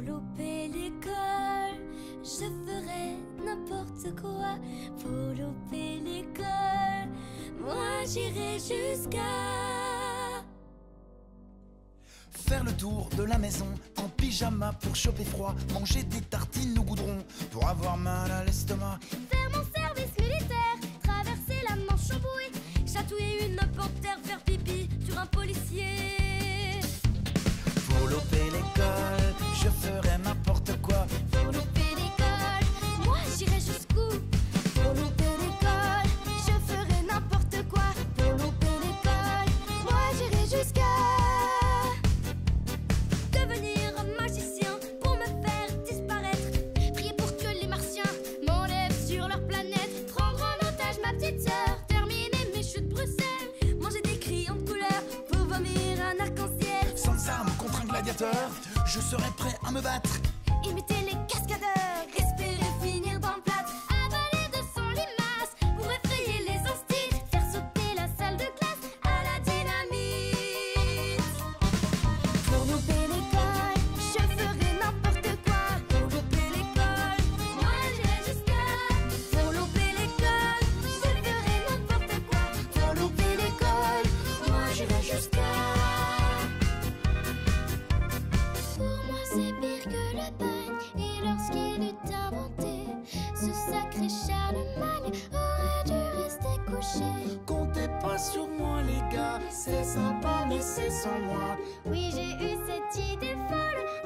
louper l'école, je ferais n'importe quoi. Pour louper l'école, moi j'irai jusqu'à faire le tour de la maison en pyjama pour choper froid, manger des tartines au goudron pour avoir mal à l'estomac, faire mon service militaire, traverser la Manche en bouée, chatouiller une panthère, faire pipi sur un policier. pour louper l'école, je ferais n'importe quoi. Pour louper l'école, moi j'irai jusqu'où? Pour louper l'école, je ferai n'importe quoi. Pour louper l'école, moi j'irai jusqu'à devenir un magicien pour me faire disparaître. Prier pour que les martiens m'enlèvent sur leur planète. Prendre en otage ma petite sœur, terminer mes chutes Bruxelles. Manger des crayons de couleur pour vomir un arc-en-ciel. Sans armes contre un gladiateur, je serais prêt à me battre. Imiter les cascadeurs, respirer, finir dans le plâtre, avaler 200 limaces pour effrayer les hostiles, faire sauter la salle de classe à la dynamite. Pour louper l'école, je ferai n'importe quoi. Pour louper l'école, moi j'irai jusqu'à. Pour louper l'école, je ferai n'importe quoi. Pour louper l'école, moi j'irai jusqu'à. Pour moi c'est pire que le bagne. Et lorsqu'il eut inventé ce sacré Charlemagne aurait dû rester couché. Comptez pas sur moi les gars, c'est sympa mais c'est sans moi. Oui, j'ai eu cette idée folle